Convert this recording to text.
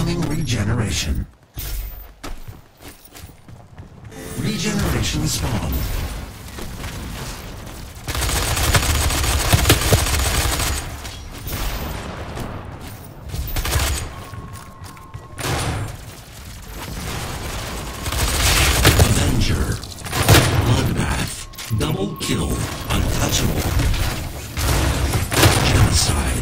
Incoming regeneration. Regeneration spawn. Avenger. Bloodbath. Double kill. Untouchable. Genocide.